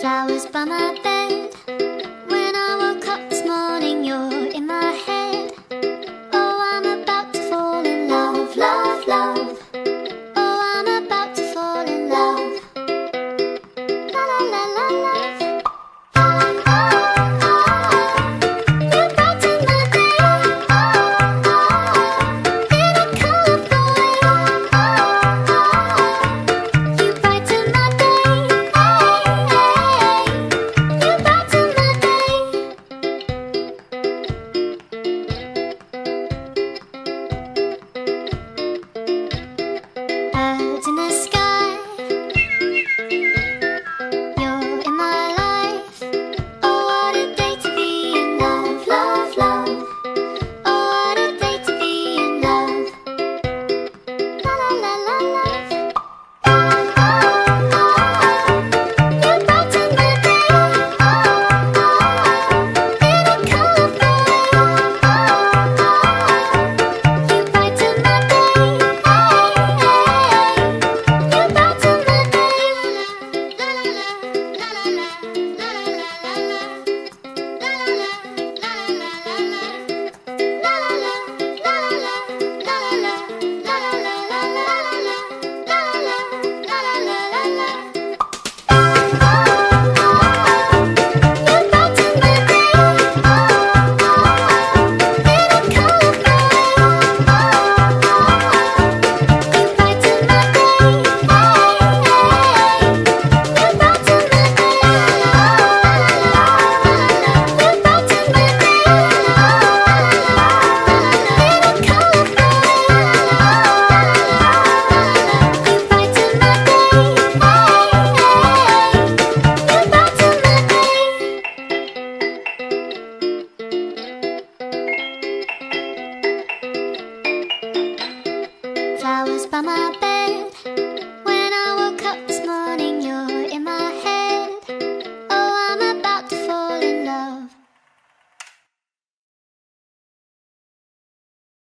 Flowers by my bed. When I woke up this morning, you're in my head. Oh, I'm about to fall in love, love, love. Oh, I'm about to fall in love. La la la la la. You brighten my day. In a colourful way. You brighten my day. You brighten my day. Birds in the sky. You're in my life. Oh, what a day to be in love, love, love. Oh, what a day to be in love. La la la la la. You brighten my day. In a colourful way. You brighten my day. You brighten my day. La la la la la la la la la Flowers by my bed.